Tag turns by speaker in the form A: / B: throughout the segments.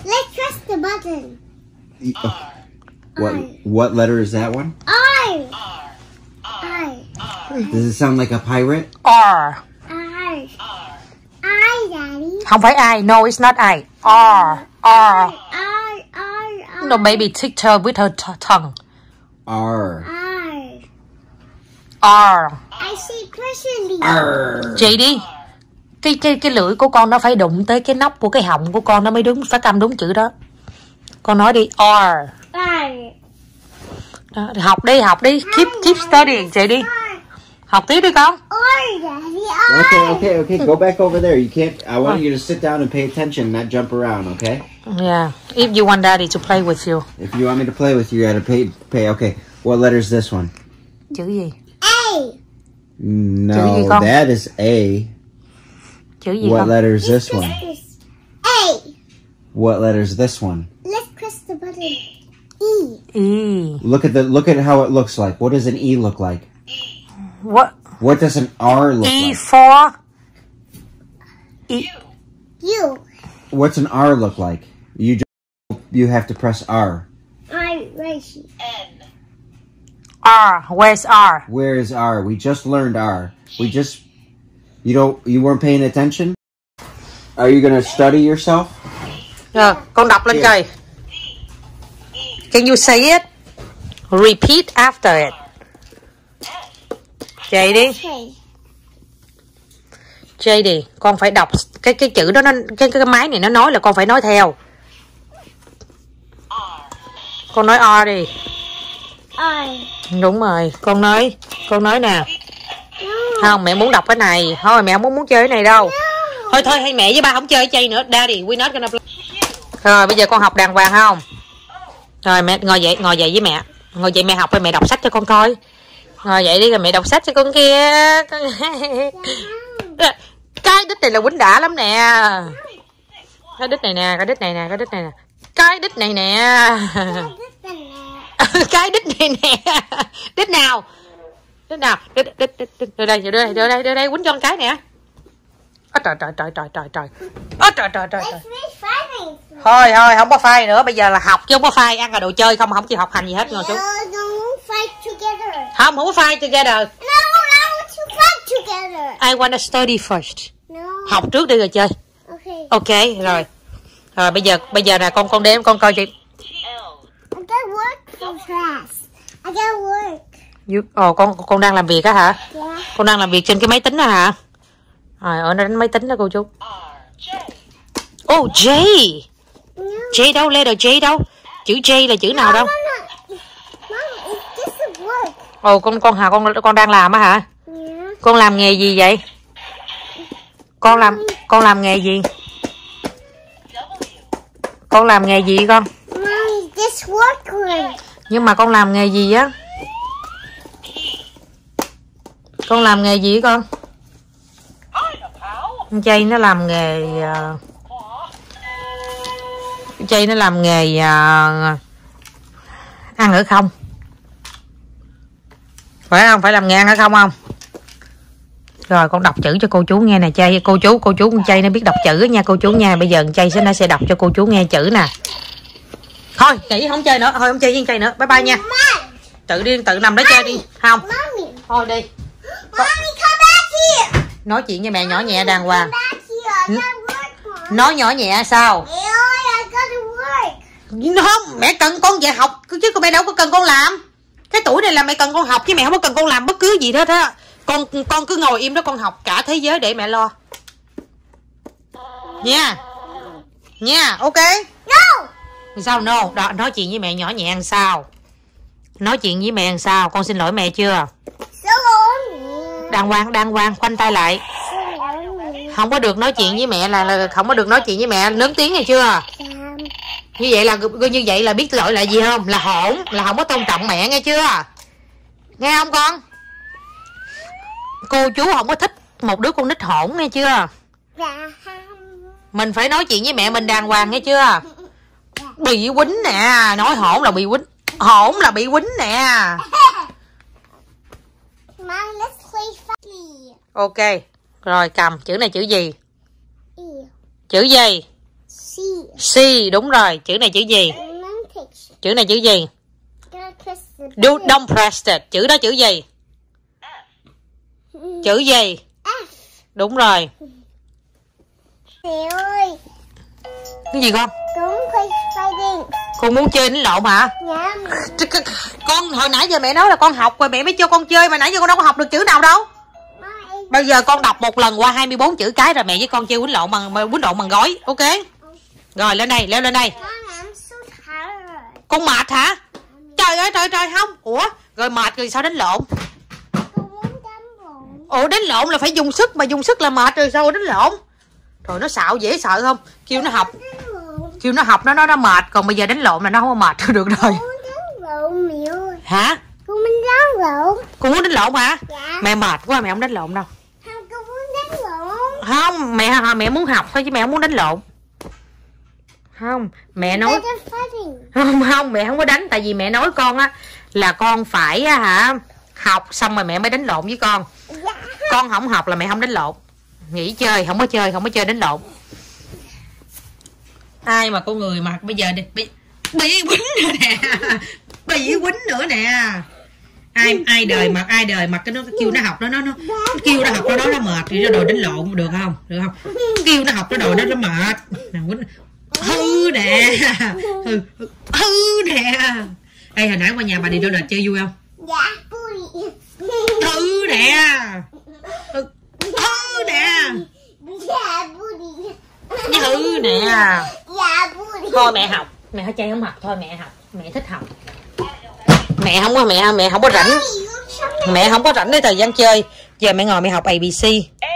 A: Let's press the button.
B: What letter is that one?
A: I.
B: Does it sound like a pirate?
C: R.
A: I, Daddy.
C: Không phải I. No, it's not I. R. R. No, baby, take her with her tongue.
B: R.
C: R.
A: I say personally.
B: R.
C: Chị đi. Cái lưỡi của con nó phải đụng tới cái nóc của cái họng của con nó mới đúng, phát âm đúng chữ đó. Con nói đi. R. Đó, học đi. Keep studying, chị đi. Học tiếp đi con.
B: Okay. Go back over there. You can't. I want you to sit down and pay attention, not jump around. Okay.
C: Yeah. If you want Daddy to play with you.
B: If you want me to play with you, you gotta pay. Okay. What letter is this one?
C: Chữ gì?
A: A.
B: No, that is A.
C: Chữ gì
B: What
C: con?
B: letter is this one?
A: A.
B: What letter is this one?
A: Let's press the button. E.
C: E.
B: Look at how it looks like. What does an E look like?
C: What
B: does an R look
C: E
B: like?
C: for E.
A: U.
B: What's an R look like? You have to press R.
A: Right.
C: R. Where's R?
B: Where is R? We just learned R. You weren't paying attention? Are you gonna study yourself?
C: Rồi, con đọc lên coi. Can you say it? Repeat after it. JD, con phải đọc cái chữ đó, cái máy này nó nói là con phải nói theo. Con nói R đi. Đúng rồi, con nói nè. Không, mẹ muốn đọc cái này. Thôi mẹ không muốn chơi cái này đâu. Thôi hay mẹ với ba không chơi chơi nữa. Daddy, we not gonna play. Rồi bây giờ con học đàng hoàng không? Rồi mẹ ngồi dậy với mẹ. Ngồi dậy mẹ học rồi mẹ đọc sách cho con coi. Ngồi dậy đi rồi mẹ đọc sách cho con kia. Cái đít này là quýnh đã lắm nè. Cái đít này nè. Cái đít này nè. Cái đít này nè. Đít nào? Đít đưa đây quýnh cho con cái nè. Trời. Thôi không có phai nữa, bây giờ là học chứ không có phai, ăn là đồ chơi không chịu học hành gì hết ngồi xuống. Không có phai together. I wanna study first. Học trước đi rồi chơi. Ok rồi. Rồi bây giờ là con đếm con coi chị. Con đang làm việc á hả? Con đang làm việc trên cái máy tính đó hả? Rồi ở đánh máy tính đó cô chú. J. J đâu? Letter J đâu? Chữ J là chữ nào đâu? Con đang làm á hả? Con làm nghề gì vậy? Con làm nghề gì? Con làm nghề gì con? Nhưng mà con làm nghề gì á? Con làm nghề gì con? Chay nó làm nghề ăn ở không? Phải không? Phải làm nghề ăn ở không? Rồi con đọc chữ cho cô chú nghe nè Chay. Cô chú con Chay nó biết đọc chữ nha cô chú nha. Bây giờ Chay nó sẽ đọc cho cô chú nghe chữ nè. Thôi nghỉ không chơi nữa. Thôi không chơi với Chay nữa. Bye bye nha. Tự nằm đó chơi đi. Không. Thôi đi. Nói chuyện với mẹ nhỏ nhẹ đàng hoàng. Nói nhỏ nhẹ sao? Không, mẹ cần con về học chứ mẹ đâu có cần con làm. Cái tuổi này là mẹ cần con học chứ mẹ không có cần con làm bất cứ gì hết á. Con cứ ngồi im đó con học cả thế giới để mẹ lo. Nha, ok.
A: No.
C: Sao no? Đó, nói chuyện với mẹ nhỏ nhẹ ăn sao? Nói chuyện với mẹ ăn sao? Con xin lỗi mẹ chưa? Đàng hoàng, khoanh tay lại. Không có được nói chuyện với mẹ là không có được nói chuyện với mẹ, lớn tiếng này chưa? Như vậy là biết lỗi là gì không? Là hỗn, là không có tôn trọng mẹ nghe chưa? Nghe không con? Cô chú không có thích một đứa con nít hỗn nghe chưa? Mình phải nói chuyện với mẹ mình đàng hoàng nghe chưa? Bị quýnh nè, nói hỗn là bị quýnh. Hỗn là bị quýnh nè. Ok. Rồi cầm chữ này chữ gì? Chữ gì? C, đúng rồi. Chữ này chữ gì? Chữ này chữ gì? Don't press it. Chữ đó chữ gì? Chữ gì?
A: F.
C: Đúng rồi.
A: Mẹ ơi.
C: Cái gì con?
A: Fighting.
C: Con muốn chơi đánh lộn hả?
A: Dạ.
C: Con hồi nãy giờ mẹ nói là con học rồi mẹ mới cho con chơi, mà nãy giờ con đâu có học được chữ nào đâu. Bây giờ con đọc một lần qua 24 chữ cái rồi mẹ với con chơi quýnh lộn bằng gói, ok? Rồi lên đây, leo lên đây. Con mệt hả? Trời ơi trời không. Ủa rồi mệt rồi sao đánh lộn? Ủa đánh lộn là phải dùng sức, mà dùng sức là mệt rồi sao đánh lộn? Rồi nó xạo dễ sợ không? Kêu nó học nó mệt, còn bây giờ đánh lộn là nó không có mệt được rồi. Hả?
A: Con muốn đánh lộn.
C: Con muốn đánh lộn hả?
A: Dạ.
C: Mẹ mệt quá mẹ không đánh lộn đâu.
A: Không, con muốn đánh lộn.
C: Không, mẹ muốn học thôi chứ mẹ không muốn đánh lộn. Không, mẹ nói không mẹ không có đánh, tại vì mẹ nói con á là con phải học xong rồi mẹ mới đánh lộn với con.
A: Dạ.
C: Con không học là mẹ không đánh lộn. Nghỉ chơi, không có chơi đánh lộn. Ai mà con người mà bây giờ bị quýnh nữa nè. Bị quýnh nữa nè. Ai đời mà cái nó kêu nó học nó kêu nó học nó mệt thì nó đòi đánh lộn được không? Được không? Kêu nó học nó đòi nó mệt. Nè quýnh. Hư nè. Hư nè. Ê hồi nãy qua nhà bà đi đâu là chơi vui không?
A: Dạ vui.
C: Hư nè. Hư nè.
A: Dạ vui.
C: Hư nè.
A: Dạ vui.
C: Thôi mẹ học, mẹ chơi không học thôi mẹ học, mẹ thích học. Mẹ không có rảnh. Mẹ không có rảnh để thời gian chơi. Giờ mẹ ngồi mẹ học ABC.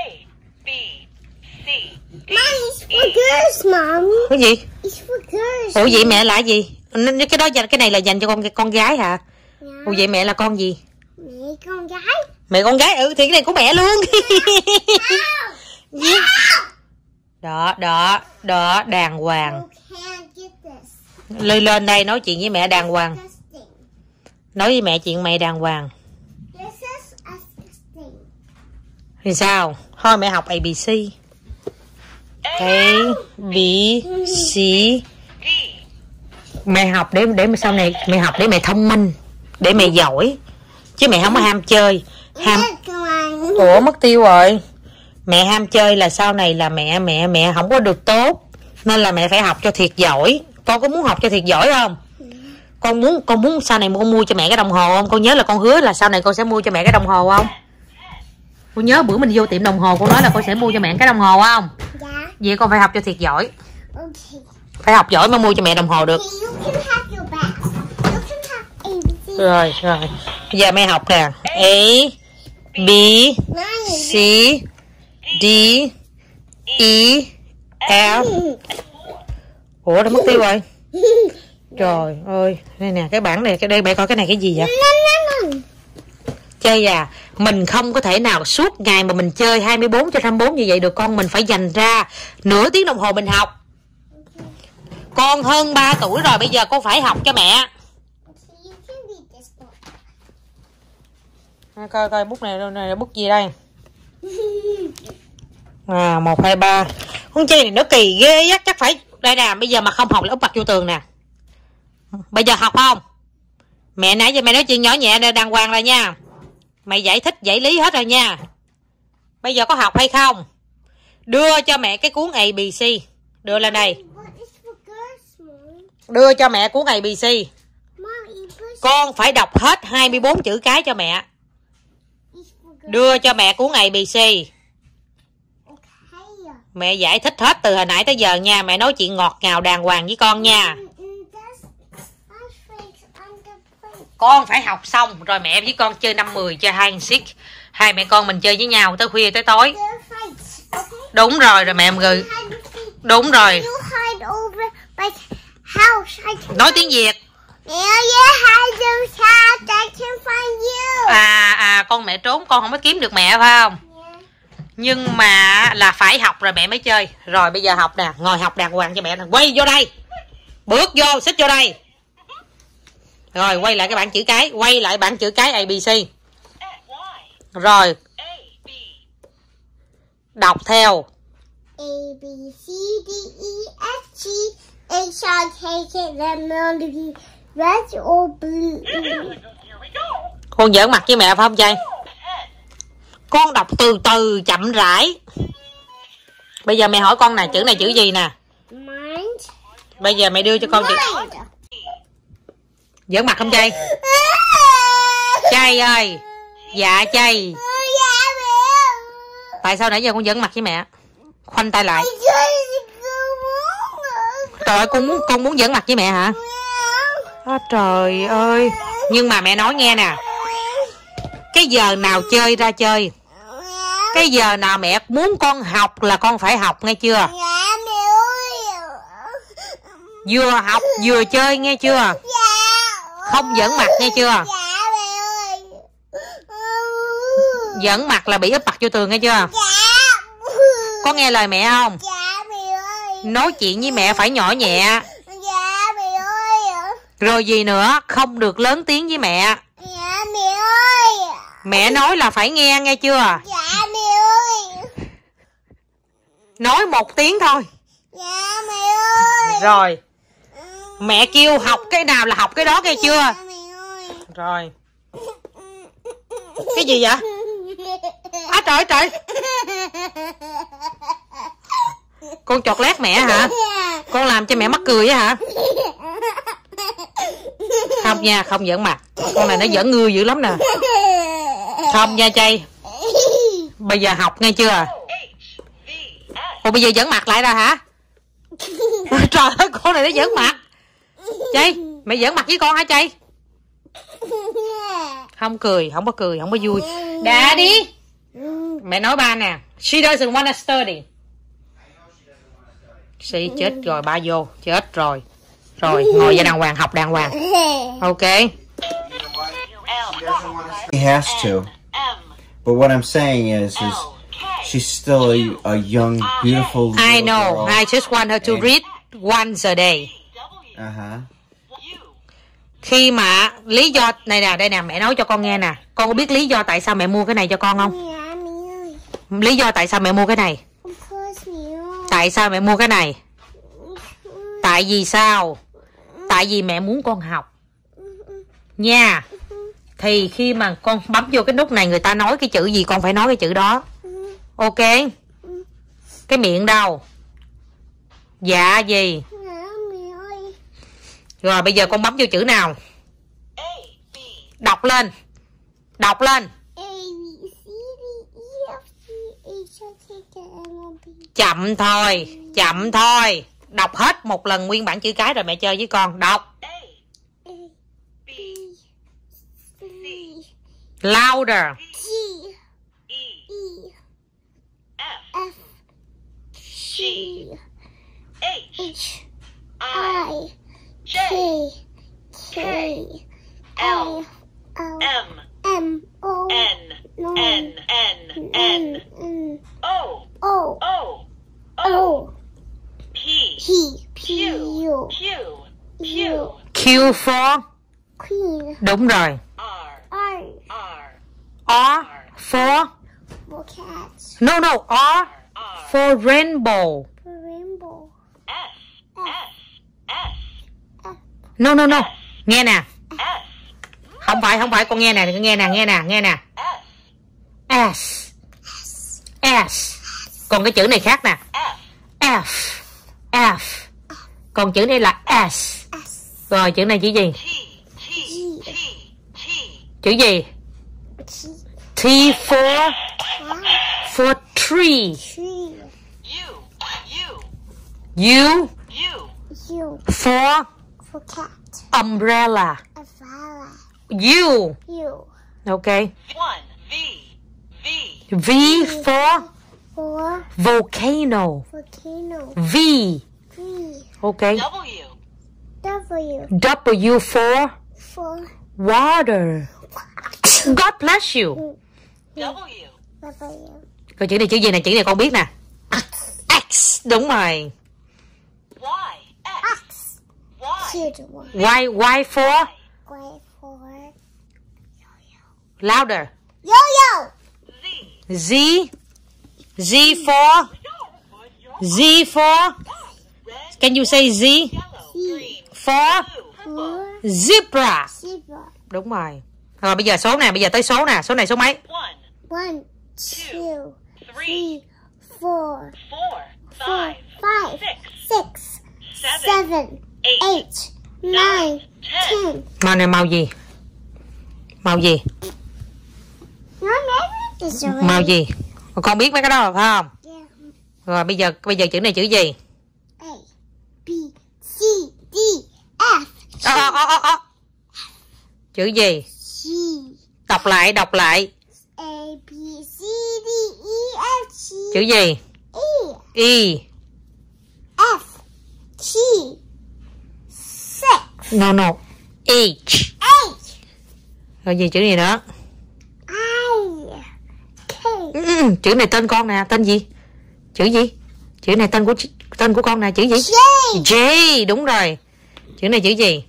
A: Mom, it's for girls, Mom.
C: Cái gì?
A: It's for girls.
C: Ủa vậy mẹ là gì? Cái đó cái này là dành cho con gái hả?
A: Dạ.
C: Ủa vậy mẹ là con gì?
A: Mẹ con gái.
C: Mẹ con gái, thì cái này của mẹ luôn. Gì? Đó, đàng hoàng.
A: You can't get this.
C: Lên đây nói chuyện với mẹ đàng hoàng.
A: Disgusting.
C: Nói với mẹ chuyện mẹ đàng hoàng.
A: This is disgusting.
C: Thì sao? Thôi mẹ học ABC. A, B, C. Mẹ học để mà sau này mẹ học để mẹ thông minh, để mẹ giỏi, chứ mẹ không có ham chơi. Ủa mất tiêu rồi. Mẹ ham chơi là sau này là mẹ không có được tốt, nên là mẹ phải học cho thiệt giỏi. Con có muốn học cho thiệt giỏi không? Con muốn sau này con mua cho mẹ cái đồng hồ không? Con nhớ là con hứa là sau này con sẽ mua cho mẹ cái đồng hồ không? Con nhớ bữa mình vô tiệm đồng hồ con nói là con sẽ mua cho mẹ cái đồng hồ không?
A: Dạ.
C: Vậy con phải học cho thiệt giỏi.
A: Okay.
C: Phải học giỏi mới mua cho mẹ đồng hồ được.
A: You can have your back. You can have ABC.
C: Rồi. Bây giờ mẹ học nè. A, B, C, D, E, F. Ủa đã mất tiêu rồi. Trời ơi. Đây nè cái bảng này, đây mẹ coi cái này cái gì vậy? Chơi à, mình không có thể nào suốt ngày mà mình chơi 24/24 như vậy được con. Mình phải dành ra nửa tiếng đồng hồ mình học. Con hơn 3 tuổi rồi, bây giờ con phải học cho mẹ. Coi bút này bút gì đây? 1, 2, 3. Con chơi này nó kỳ ghê, chắc phải đây nè. Bây giờ mà không học là úp mặt vô tường nè. Bây giờ học không? Mẹ nãy giờ mẹ nói chuyện nhỏ nhẹ đàng hoàng rồi nha. Mày giải thích giải lý hết rồi nha. Bây giờ có học hay không? Đưa cho mẹ cái cuốn ABC. Đưa lên đây. Đưa cho mẹ cuốn ABC. Con phải đọc hết 24 chữ cái cho mẹ. Đưa cho mẹ cuốn ABC. Mẹ giải thích hết từ hồi nãy tới giờ nha. Mẹ nói chuyện ngọt ngào đàng hoàng với con nha. Con phải học xong rồi mẹ với con chơi 5-10, chơi hide and seek. Hai mẹ con mình chơi với nhau tới khuya tới tối. Đúng rồi rồi mẹ gửi. Đúng rồi. Nói tiếng Việt. Con mẹ trốn, con không có kiếm được mẹ phải không? Nhưng mà là phải học rồi mẹ mới chơi. Rồi bây giờ học nè, ngồi học đàng hoàng cho mẹ nè. Quay vô đây. Bước vô, xích vô đây. Rồi quay lại cái bảng chữ cái, quay lại bảng chữ cái ABC. Rồi. Đọc theo.
A: A B C D E F G I shall take it. Then will be red or blue.
C: Con giỡn mặt với mẹ phải không Chay? Con đọc từ từ chậm rãi. Bây giờ mẹ hỏi con nè, chữ này chữ gì nè?
A: Mind.
C: Bây giờ mẹ đưa cho con chữ. Giỡn mặt không Chay? Chay ơi. Dạ Chay. Tại sao nãy giờ con giỡn mặt với mẹ? Khoanh tay lại. Trời ơi, con muốn giỡn mặt với mẹ hả? Trời ơi. Nhưng mà mẹ nói nghe nè, cái giờ nào chơi ra chơi, cái giờ nào mẹ muốn con học là con phải học, nghe chưa? Vừa học vừa chơi, nghe chưa? Không giỡn mặt, nghe chưa? Giỡn mặt là bị úp mặt vô tường, nghe chưa? Có nghe lời mẹ không? Nói chuyện với mẹ phải nhỏ nhẹ. Rồi gì nữa, không được lớn tiếng với mẹ. Mẹ nói là phải nghe, nghe chưa? Nói một tiếng thôi. Rồi. Mẹ kêu học cái nào là học cái đó, nghe chưa? Rồi. Cái gì vậy? À trời trời. Con chọt lét mẹ hả? Con làm cho mẹ mắc cười á hả? Không nha, không giỡn mặt. Con này nó giỡn ngư dữ lắm nè. Không nha Chay. Bây giờ học nghe chưa? Ủa bây giờ giỡn mặt lại rồi hả? Trời ơi, con này nó giỡn mặt. Chay, mẹ giỡn mặt với con hả Chay? Không cười, không có cười, không có vui. Daddy. Mẹ nói ba nè. She doesn't wanna study. Chị chết rồi, ba vô. Chết rồi. Rồi, ngồi ra đàng hoàng, học đàng hoàng. Ok.
B: He has to. But what I'm saying is she's still a young, beautiful little
C: I know.
B: girl.
C: I just want her to read once a day.
B: Uh-huh.
C: Khi mà lý do này nè, đây nè, mẹ nói cho con nghe nè. Con có biết lý do tại sao mẹ mua cái này cho con không? Lý do tại sao mẹ mua cái này? Tại sao mẹ mua cái này? Tại vì sao? Tại vì mẹ muốn con học nha. Thì khi mà con bấm vô cái nút này, người ta nói cái chữ gì con phải nói cái chữ đó. Ok. Cái miệng đâu? Dạ gì? Rồi bây giờ con bấm vô chữ nào? Đọc lên. Đọc lên. Chậm thôi. Chậm thôi. Đọc hết một lần nguyên bản chữ cái rồi mẹ chơi với con. Đọc. Louder. Q for
A: Queen.
C: đúng rồi.
A: R.
C: R for
A: For cats.
C: no R for rainbow.
A: For rainbow.
C: No. Nghe nè. Không phải con nghe nè, nghe nè. S. Còn cái chữ này khác nè. F. Còn chữ này là S. Rồi chữ này chữ gì? Chữ gì? T for tree. U for
A: cat.
C: umbrella.
A: Umbrella.
C: U. Okay. V for
A: For
C: volcano.
A: volcano.
C: V.
A: V.
C: Okay.
A: W.
C: W for
A: For
C: water. God bless you.
A: W.
C: Coi chữ này chữ gì nè, chữ này con biết nè. X. Đúng rồi.
A: X. Huge one.
C: Y for
A: Y for
C: louder.
A: yo-yo.
C: Z for can you say Z? for
A: For
C: zebra.
A: zebra.
C: Đúng rồi. Rồi bây giờ số nè, bây giờ tới số nè. Số này số mấy?
A: 1, 2, 3, 4, 5, 6, 7, 8, 9, 10.
C: Màu này màu gì? Màu gì?
A: No, maybe this already.
C: Màu gì? Con biết mấy cái đó rồi phải không?
A: Yeah.
C: Rồi bây giờ chữ này chữ gì?
A: A, B, C, D, F,
C: Chữ gì?
A: G,
C: Đọc lại.
A: A, B, C, D, E, F, G,
C: Chữ gì?
A: E,
C: E.
A: F, G, 6,
C: No. H.
A: H,
C: Rồi gì chữ gì nữa?
A: I, K,
C: Chữ này tên con nè, tên gì? Chữ gì? Chữ này tên của con nè, chữ gì?
A: J,
C: J, đúng rồi. Chữ này chữ gì?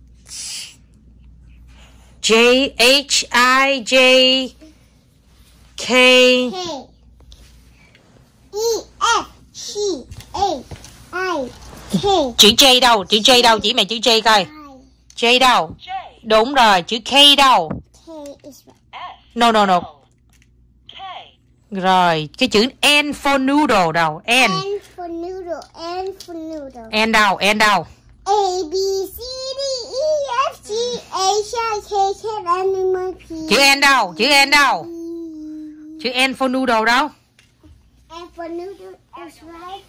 C: J, H, I, J, K.
A: K, E, F, G, A, I, K,
C: Chữ J đâu? Chữ J đâu? Chỉ mày chữ J coi.
A: I,
C: J đâu? Đúng rồi, chữ K đâu?
A: K is right.
C: No. Rồi, cái chữ N for noodle đâu? N.
A: N for noodle, N for noodle.
C: N đâu?
A: A, B, C, D, E, F, G, H, I, K, L, M, N, P.
C: Chữ N đâu? Chữ N for noodle đâu?
A: N for noodle is right.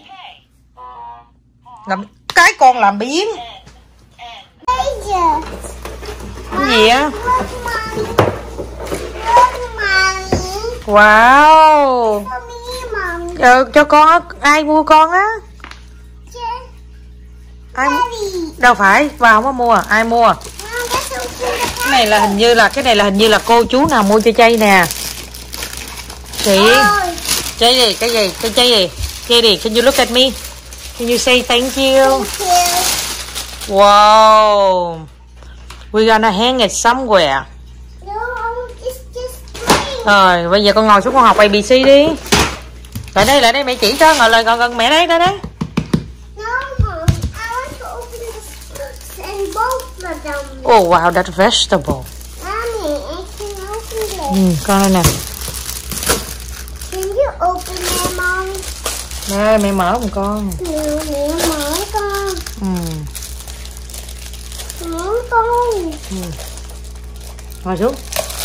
C: Cái con làm biến.
A: Major.
C: Cái gì á?
A: Look, mommy. Look, mommy.
C: Wow.
A: For me, mommy.
C: Cho con, ai mua con á?
A: Just
C: Ai mua?
A: Daddy.
C: Đâu phải, vào không có mua, ai mua?
A: Mom, that's so cute.
C: Cái này là hình như là cô chú nào mua cho Chay nè. Chị.
A: Oh,
C: Chay gì? Katie, can you look at me? Can you say thank you?
A: thank you.
C: Wow. We're gonna hang it somewhere.
A: No, just play.
C: Rồi, bây giờ con ngồi xuống con học ABC đi. Lại đây mẹ chỉ cho, ngồi lại gần mẹ đây.
A: No, Mom, I want to open the fruits and both of them.
C: Oh wow, that's vegetable.
A: Mommy, I can open it.
C: Con đây nè.
A: Can you open it, Mom?
C: Đây, mẹ mở một con.
A: Mẹ mở con. Mở con.
C: Ngồi xuống.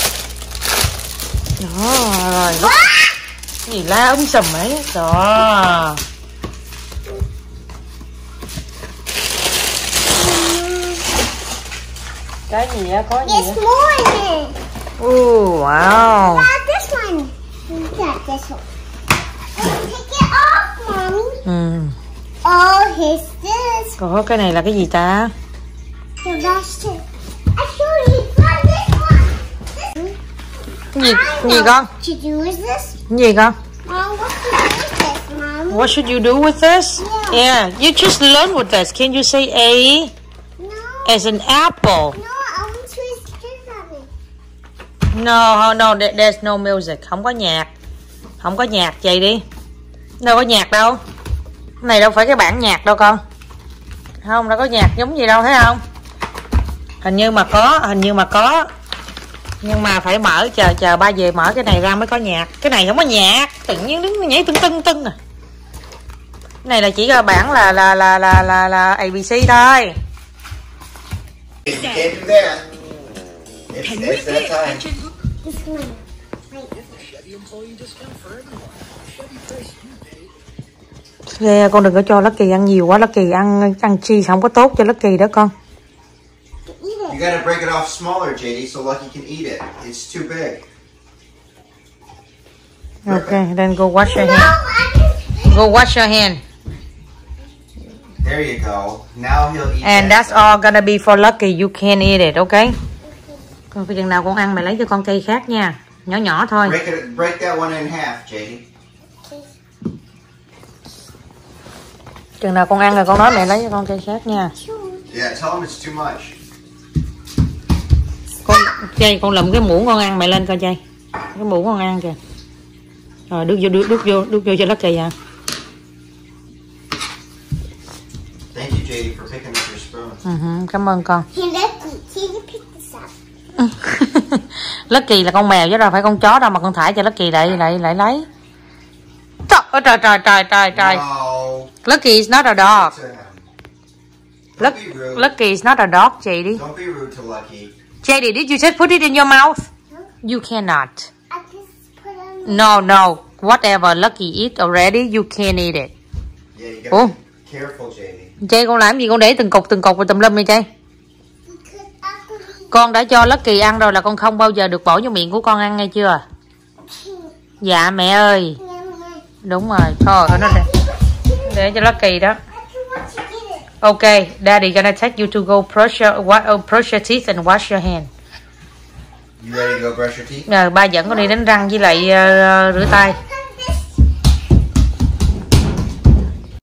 C: Đó, rồi. Cái gì la sùm ấy. Đó. Cái gì á, có gì á?
A: There's more in it.
C: Wow.
A: Got this one. Got this one. Take it off, Mommy. Oh, here's this.
C: Có cái này là cái gì ta?
A: The rest. Actually, got this one.
C: Cái gì con?
A: What to do with this?
C: Cái gì con?
A: Mom, what to do with this, Mom?
C: What should you do with this? Yeah, you just learn with this. Can you say A
A: No,
C: as an apple?
A: no, I want to stick on it.
C: No, there's no music. Không có nhạc, vậy đi. Đâu có nhạc đâu. Cái này đâu phải cái bản nhạc đâu con. Không, đâu có nhạc giống gì đâu, thấy không? Hình như mà có. Nhưng mà phải mở, chờ ba về mở cái này ra mới có nhạc. Cái này không có nhạc, tự nhiên đứng nhảy tưng à. Cái này là chỉ là bản là ABC thôi.
B: You can't do that. It's that time.
A: This one.
C: Yeah, con đừng có cho Lucky ăn nhiều quá. Lucky ăn cheese không có tốt cho Lucky đó con.
B: You gotta break it off smaller, JD, so Lucky can eat it. It's too big.
C: Okay, then go wash your
A: No,
C: hand.
A: I
C: Go wash your hand.
B: There you go. Now he'll eat
C: And
B: that
C: that's all gonna be for Lucky. You can't eat it, okay? Con cái chừng nào con ăn mày lấy cho con cây khác nha. Nhỏ thôi.
B: Break that one in half, JD.
C: Chừng nào con ăn rồi con nói mẹ lấy cho con cây khác nha.
B: Yeah, tell him it's too much.
C: Con lụm cái muỗng con ăn mày lên coi Chay. Cái muỗng con ăn kìa. Rồi đút vô cho Lucky à.
B: Thank you, JD, for picking up your spoon.
C: Cảm ơn con.
A: Hey, Lucky, can you pick this up?
C: Lucky là con mèo chứ đâu phải con chó đâu mà con thả cho Lucky lại lấy. Trời.
B: No.
C: Lucky is not a dog.
B: Don't be rude.
C: Lucky is not a dog, JD.
B: Don't be rude to Lucky.
C: JD, did you just put it in your mouth? You cannot.
A: I just put on.
C: No. Whatever Lucky eat already, you can't eat it.
B: Yeah, you gotta be careful, JD.
C: Chay con làm gì con để từng cục vào tùm lum đi Chay.
A: Because I could
C: Con đã cho Lucky ăn rồi là con không bao giờ được bỏ vô miệng của con ăn nghe chưa? Dạ mẹ ơi. Đúng rồi, thôi nó để cho Lucky đó. Okay, Daddy gonna take you to go brush your teeth and wash your hand.
B: You ready to go brush your teeth?
C: Ba dẫn con đi đánh răng với lại rửa tay.